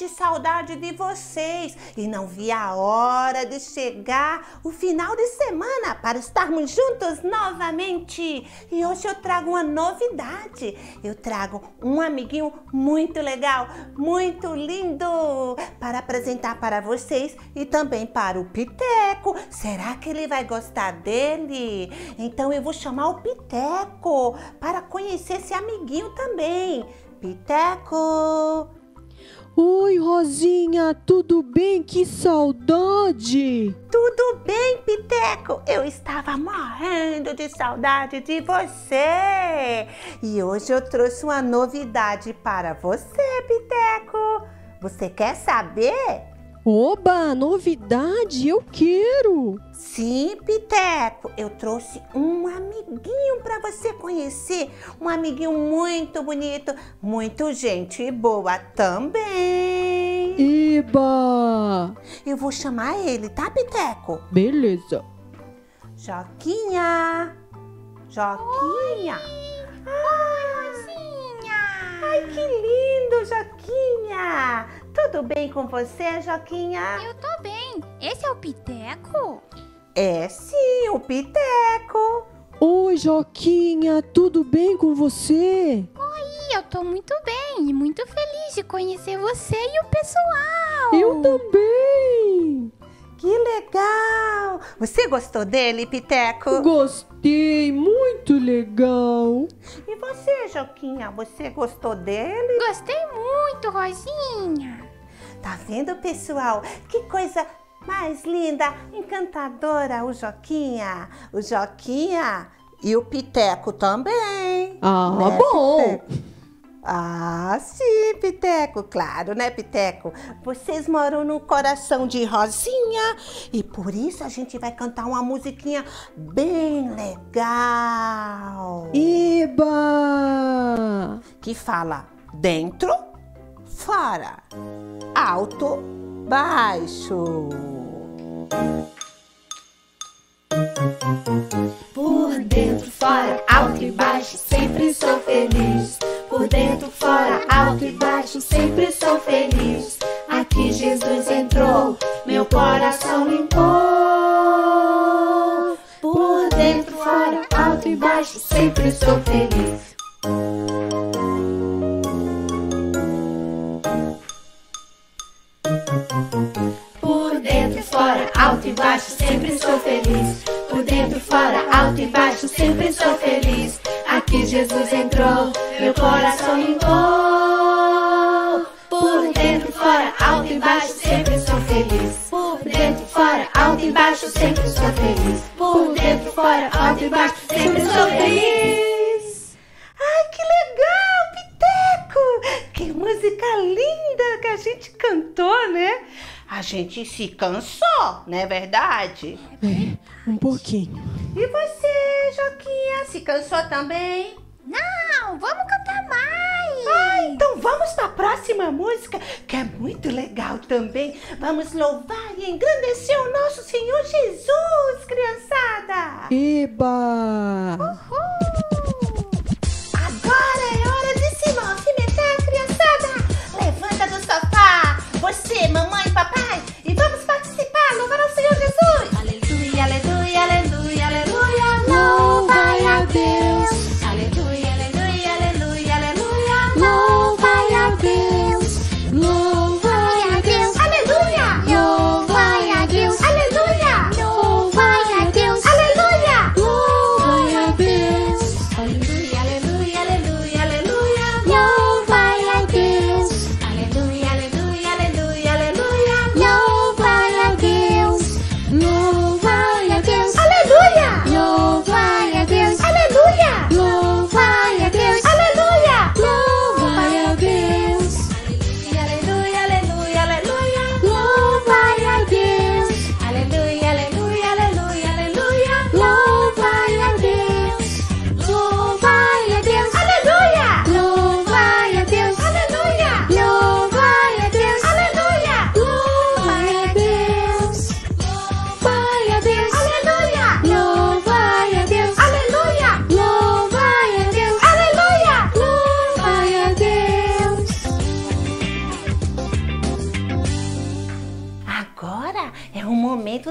de saudade de vocês e não vi a hora de chegar o final de semana para estarmos juntos novamente. E hoje eu trago uma novidade. Eu trago um amiguinho muito legal, muito lindo para apresentar para vocês e também para o Piteco. Será que ele vai gostar dele? Então eu vou chamar o Piteco para conhecer esse amiguinho também. Piteco! Oi, Rosinha, tudo bem? Que saudade! Tudo bem, Piteco? Eu estava morrendo de saudade de você. E hoje eu trouxe uma novidade para você, Piteco. Você quer saber? Oba, novidade, eu quero! Sim, Piteco, eu trouxe um amiguinho para você conhecer. Um amiguinho muito bonito, muito gente boa também. Eba! Eu vou chamar ele, tá, Piteco? Beleza. Joquinha! Joquinha! Oi, Rosinha! Ai, que lindo, Joquinha! Tudo bem com você, Joquinha? Eu tô bem. Esse é o Piteco? É sim, o Piteco. Oi, Joquinha, tudo bem com você? Oi, eu tô muito bem e muito feliz de conhecer você e o pessoal. Eu também! Que legal! Você gostou dele, Piteco? Gostei, muito legal! E você, Joquinha, você gostou dele? Gostei muito, Rosinha. Tá vendo, pessoal? Que coisa mais linda, encantadora o Joquinha. O Joquinha e o Piteco também. Ah, né, bom! Piteco? Ah, sim, Piteco, claro, né, Piteco? Vocês moram no coração de Rosinha e por isso a gente vai cantar uma musiquinha bem legal. Eba! Que fala dentro, fora, alto, baixo. Por dentro, fora, alto e baixo, sempre sou feliz. Por dentro, fora, alto e baixo, sempre sou feliz. Aqui Jesus entrou, meu coração limpou. Por dentro, fora, alto e baixo, sempre sou feliz. Por dentro, fora, alto e baixo, sempre sou feliz. Por dentro, fora, alto e baixo, sempre sou feliz. Aqui Jesus entrou, meu coração limpou. Por dentro, fora, alto e baixo, sempre sou feliz. Por dentro, fora, alto e baixo, sempre sou feliz. Por dentro, fora, alto e baixo, sempre sou feliz. Ai, que legal, Piteco! Que música linda que a gente cantou, né? A gente se cansou, não é verdade? É, um pouquinho. E você, Joquinha, se cansou também? Não, vamos cantar mais. Ah, então vamos para a próxima música, que é muito legal também. Vamos louvar e engrandecer o nosso Senhor Jesus, criançada. Eba! Agora é hora de se movimentar, criançada. Levanta do sofá, você, mamãe, papai, e vamos participar, louvar ao Senhor Jesus. Aleluia, aleluia, aleluia, aleluia, Louvai a Deus! Aleluia, aleluia, aleluia, aleluia, Louvai a Deus! Louvai a Deus! aleluia, Louvai a Deus. aleluia, Louvai a Deus. aleluia. Louvai a Deus!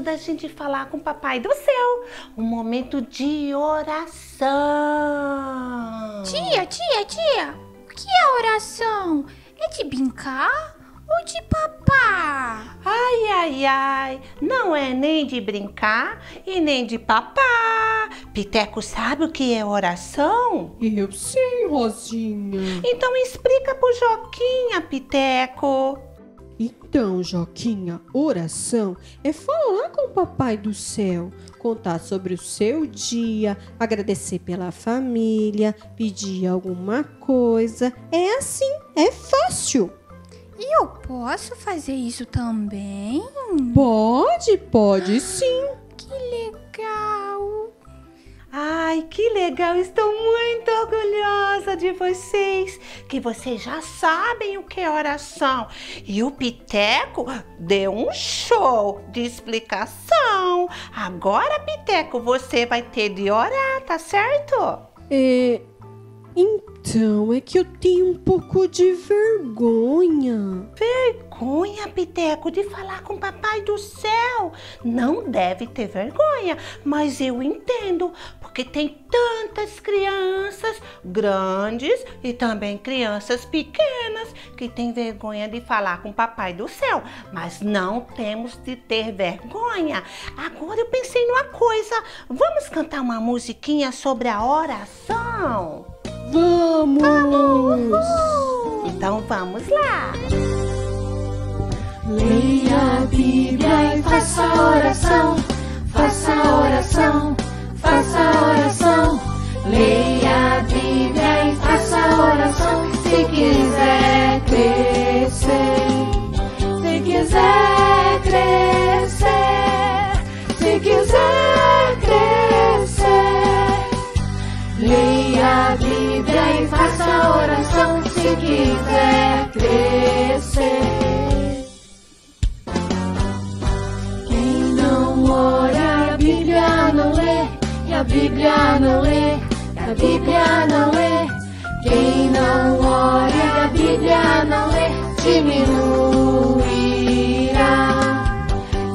da gente falar com o Papai do Céu. Um momento de oração. Tia, o que é oração? É de brincar ou de papar? Ai, não é nem de brincar e nem de papar. Piteco sabe o que é oração? Eu sei, Rosinha. Então explica pro Joquinha, Piteco. Então, Joquinha, oração é falar com o Papai do Céu, contar sobre o seu dia, agradecer pela família, pedir alguma coisa. É assim, é fácil. E eu posso fazer isso também? Pode sim. Que legal! Ai, que legal! Estou muito orgulhosa de vocês, que vocês já sabem o que é oração. E o Piteco deu um show de explicação. Agora, Piteco, você vai ter de orar, tá certo? Então, é que eu tenho um pouco de vergonha. Vergonha, Piteco, de falar com o Papai do Céu? Não deve ter vergonha, mas eu entendo, porque tem tantas crianças grandes e também crianças pequenas que têm vergonha de falar com o Papai do Céu, mas não temos de ter vergonha. Agora eu pensei numa coisa, vamos cantar uma musiquinha sobre a oração? Vamos! Então vamos lá! Leia a Bíblia e faça oração, faça oração, faça oração. Leia a Bíblia e faça oração, se quiser crescer, se quiser crescer, se quiser crescer. Leia a Bíblia e faça oração, se quiser crescer. A Bíblia não lê, e a Bíblia não lê, e a Bíblia não lê. Quem não ora e a Bíblia não lê, diminuirá,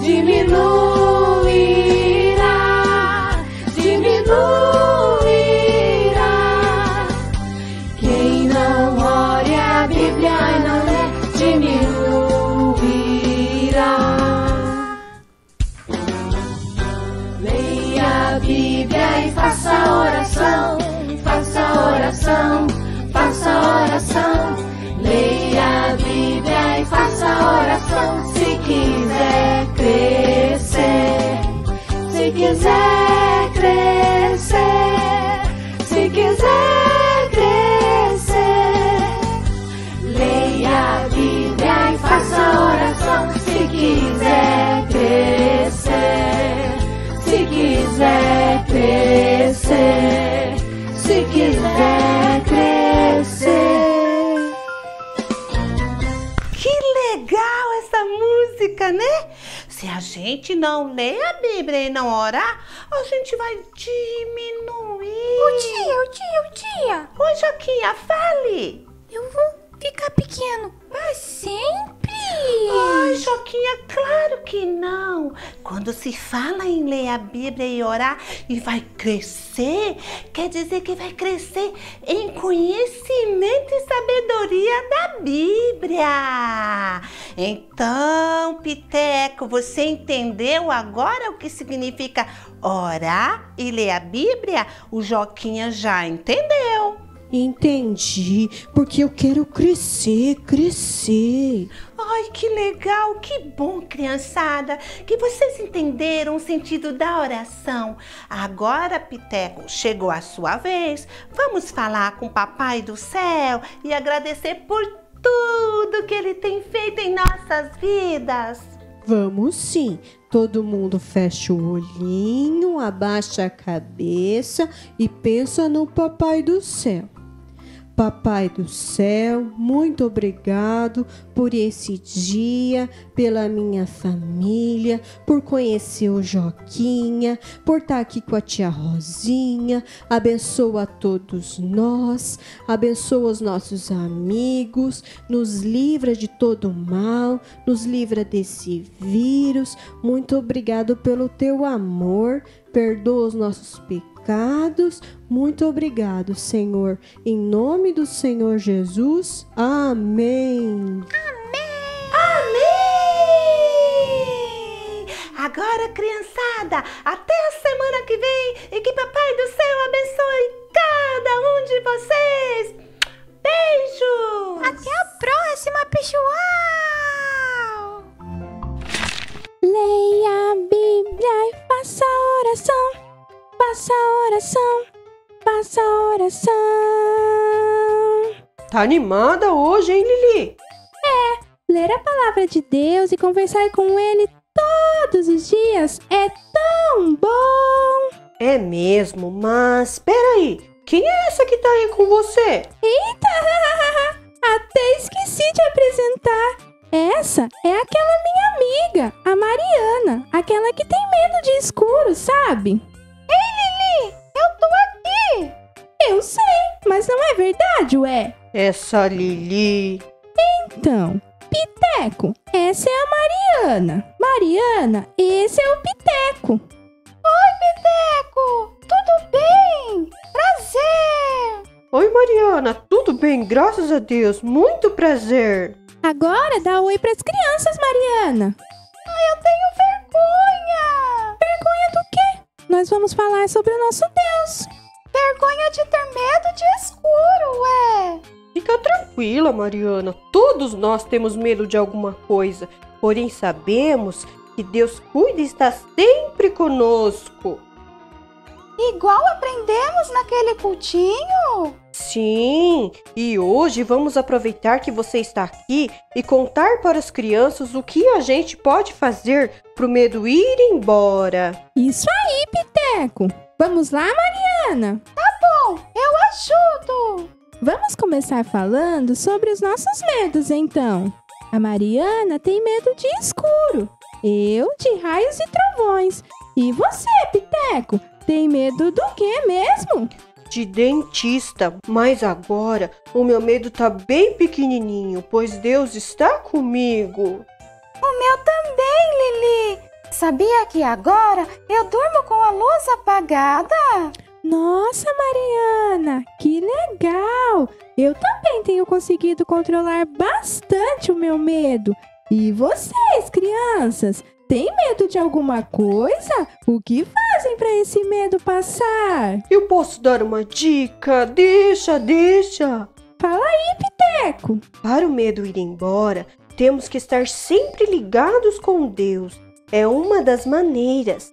diminuirá, diminuirá. Quem não ora e a Bíblia não lê, diminuirá. Leia a Bíblia e faça oração, faça oração, faça oração. Leia a Bíblia e faça oração, se quiser crescer, se quiser crescer, se quiser crescer. Leia a Bíblia e faça oração, se quiser crescer, se quiser crescer, se quiser crescer. Que legal essa música, né? Se a gente não ler a Bíblia e não orar, a gente vai diminuir. O dia. Oi, Joquinha, fale. Eu vou ficar pequeno pra sempre. Ai, Joquinha, claro que não. Quando se fala em ler a Bíblia e orar e vai crescer, quer dizer que vai crescer em conhecimento e sabedoria da Bíblia. Então, Piteco, você entendeu agora o que significa orar e ler a Bíblia? O Joquinha já entendeu. Entendi, porque eu quero crescer. Ai, que legal, que bom, criançada, que vocês entenderam o sentido da oração. Agora, Piteco, chegou a sua vez. Vamos falar com o Papai do Céu e agradecer por tudo que Ele tem feito em nossas vidas. Vamos sim. Todo mundo fecha o olhinho, abaixa a cabeça e pensa no Papai do Céu. Papai do céu, muito obrigado por esse dia, pela minha família, por conhecer o Joquinha, por estar aqui com a tia Rosinha. Abençoa a todos nós, abençoa os nossos amigos, nos livra de todo mal, nos livra desse vírus. Muito obrigado pelo teu amor, perdoa os nossos pecados. Muito obrigado, Senhor. Em nome do Senhor Jesus. Amém. Amém! Agora, criançada, até a semana que vem e que Papai do Céu abençoe cada um de vocês. Beijos! Até a próxima, pessoal! Leia a Bíblia e faça oração. Faça oração. Faça oração. Tá animada hoje, hein, Lili? Ler a palavra de Deus e conversar com Ele todos os dias é tão bom. É mesmo, mas peraí, quem é essa que tá aí com você? Eita! Até esqueci de apresentar. Essa é aquela minha amiga, a Mariana, aquela que tem medo de escuro, sabe? Ei, Lili, eu tô aqui. Eu sei, mas não é verdade, ué? Essa Lili. Então, Piteco, essa é a Mariana. Mariana, esse é o Piteco. Oi, Piteco, tudo bem? Prazer. Oi, Mariana, tudo bem? Graças a Deus, muito prazer. Agora dá oi pras crianças, Mariana. Eu tenho vergonha. Vergonha do quê? Nós vamos falar sobre o nosso Deus. Vergonha de ter medo de escuro, ué. Fica tranquila, Mariana. Todos nós temos medo de alguma coisa. Porém, sabemos que Deus cuida e está sempre conosco. Igual aprendemos naquele cultinho. Sim, e hoje vamos aproveitar que você está aqui e contar para as crianças o que a gente pode fazer para o medo ir embora. Isso aí, Piteco. Vamos lá, Mariana? Tá bom, eu ajudo. Vamos começar falando sobre os nossos medos, então. A Mariana tem medo de escuro. Eu de raios e trovões. E você, Piteco, tem medo do quê mesmo? De dentista, mas agora o meu medo tá bem pequenininho, pois Deus está comigo. O meu também, Lili. Sabia que agora eu durmo com a luz apagada? Nossa, Mariana, que legal! Eu também tenho conseguido controlar bastante o meu medo. E vocês, crianças, têm medo de alguma coisa? O que fazem para esse medo passar? Eu posso dar uma dica? Deixa. Fala aí, Piteco. Para o medo ir embora, temos que estar sempre ligados com Deus. É uma das maneiras.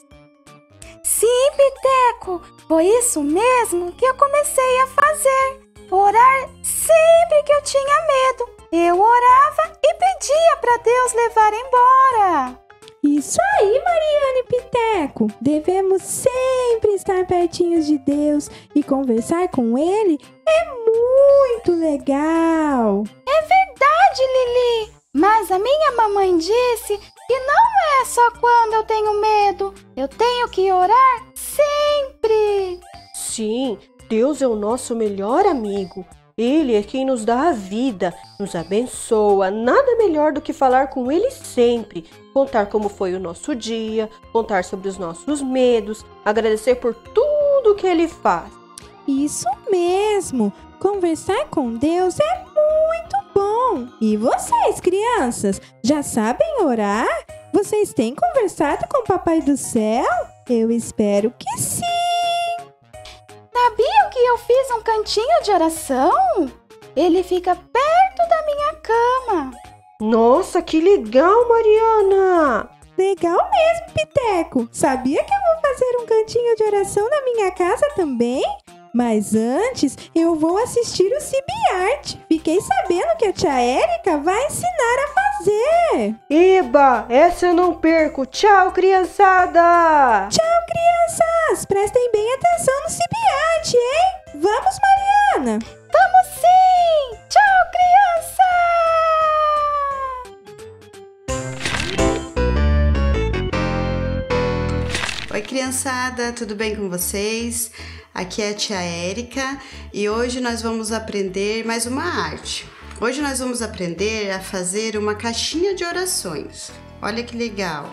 Sim, Piteco, foi isso mesmo que eu comecei a fazer. Orar sempre que eu tinha medo. Eu orava e pedia para Deus levar embora. Isso aí, Mariana e Piteco. Devemos sempre estar pertinhos de Deus e conversar com Ele é muito legal. É verdade, Lili. Mas a minha mamãe disse que não é só quando eu tenho medo. Eu tenho que orar sempre. Sim, Deus é o nosso melhor amigo. Ele é quem nos dá a vida, nos abençoa. Nada melhor do que falar com Ele sempre. Contar como foi o nosso dia, contar sobre os nossos medos, agradecer por tudo que Ele faz. Isso mesmo! Conversar com Deus é muito bom! E vocês, crianças, já sabem orar? Vocês têm conversado com o Papai do Céu? Eu espero que sim! Sabiam que eu fiz um cantinho de oração? Ele fica perto da minha cama. Nossa, que legal, Mariana! Legal mesmo, Piteco! Sabia que eu vou fazer um cantinho de oração na minha casa também? Mas antes, eu vou assistir o CibiArt. Fiquei sabendo que a tia Érica vai ensinar a fazer. Eba, essa eu não perco. Tchau, criançada! Tchau, crianças! Prestem bem atenção no CibiArt, hein? Vamos, Mariana? Vamos sim! criançada, tudo bem com vocês? Aqui é a tia Érica e hoje nós vamos aprender mais uma arte. Hoje nós vamos aprender a fazer uma caixinha de orações. Olha que legal!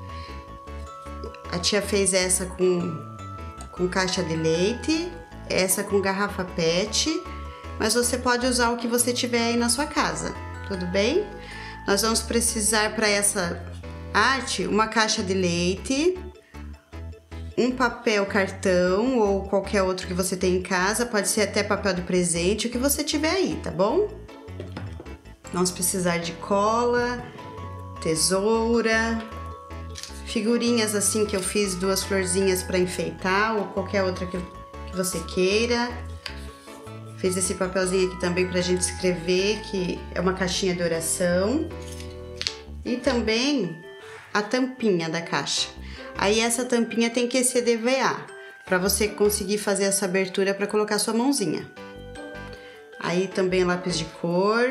A tia fez essa com caixa de leite, essa com garrafa PET, mas você pode usar o que você tiver aí na sua casa, tudo bem? Nós vamos precisar para essa arte uma caixa de leite, um papel cartão ou qualquer outro que você tem em casa, pode ser até papel de presente, o que você tiver aí, tá bom? Vamos precisar de cola, tesoura, figurinhas assim que eu fiz, 2 florzinhas para enfeitar ou qualquer outra que você queira. Fiz esse papelzinho aqui também pra gente escrever, que é uma caixinha de oração. E também a tampinha da caixa. Aí essa tampinha tem que ser DVA, para você conseguir fazer essa abertura para colocar sua mãozinha. Aí também lápis de cor,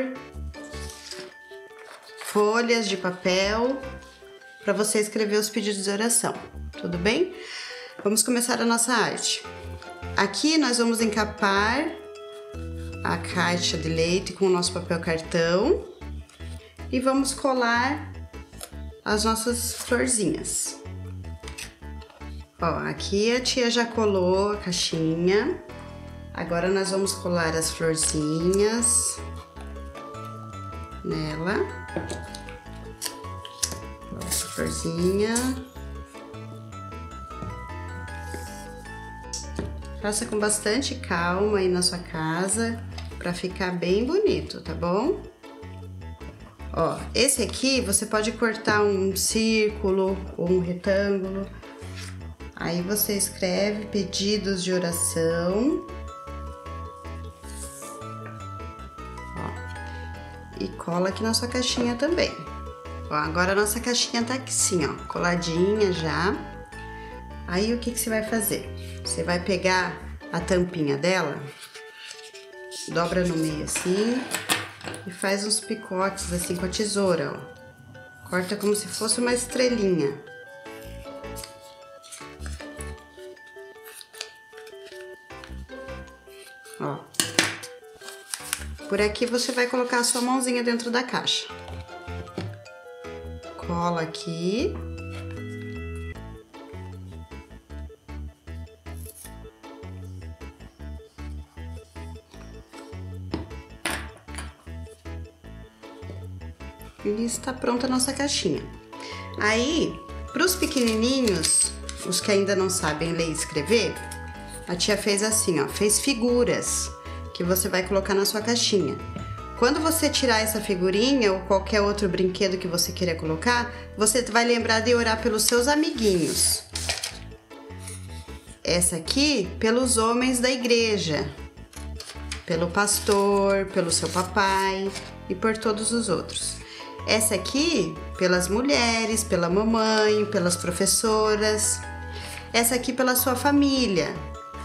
folhas de papel, para você escrever os pedidos de oração, tudo bem? Vamos começar a nossa arte. Aqui nós vamos encapar a caixa de leite com o nosso papel cartão e vamos colar as nossas florzinhas. Ó, aqui a tia já colou a caixinha. Agora nós vamos colar as florzinhas nela. Essa florzinha. Faça com bastante calma aí na sua casa para ficar bem bonito, tá bom? Ó, esse aqui você pode cortar um círculo ou um retângulo. Aí você escreve pedidos de oração. Ó, e cola aqui na sua caixinha também. Ó, agora a nossa caixinha tá aqui assim, ó, coladinha já. Aí o que você vai fazer? Você vai pegar a tampinha dela, dobra no meio assim e faz uns picotes assim com a tesoura, ó. Corta como se fosse uma estrelinha. Ó. Por aqui você vai colocar a sua mãozinha dentro da caixa. Cola aqui. E está pronta a nossa caixinha. Aí, para os pequenininhos, os que ainda não sabem ler e escrever, a tia fez assim, ó, fez figuras que você vai colocar na sua caixinha. Quando você tirar essa figurinha ou qualquer outro brinquedo que você queira colocar, você vai lembrar de orar pelos seus amiguinhos. Essa aqui, pelos homens da igreja, pelo pastor, pelo seu papai e por todos os outros. Essa aqui, pelas mulheres, pela mamãe, pelas professoras. Essa aqui pela sua família.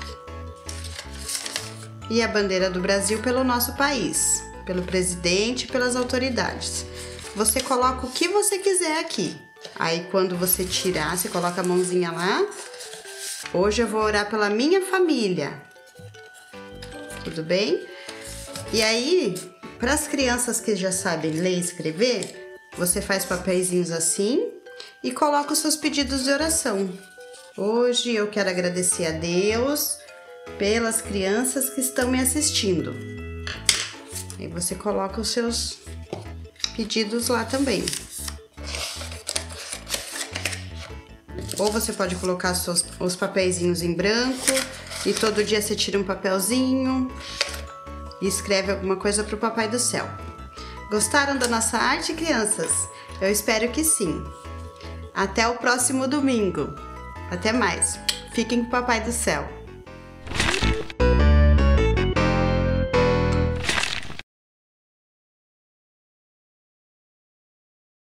E a bandeira do Brasil pelo nosso país, pelo presidente e pelas autoridades. Você coloca o que você quiser aqui. Aí quando você tirar, você coloca a mãozinha lá. Hoje eu vou orar pela minha família. Tudo bem? E aí, para as crianças que já sabem ler e escrever, você faz papeizinhos assim e coloca os seus pedidos de oração. Hoje eu quero agradecer a Deus pelas crianças que estão me assistindo. Aí você coloca os seus pedidos lá também. Ou você pode colocar os papeizinhos em branco e todo dia você tira um papelzinho e escreve alguma coisa para o Papai do Céu. Gostaram da nossa arte, crianças? Eu espero que sim. Até o próximo domingo. Até mais. Fiquem com o Papai do Céu.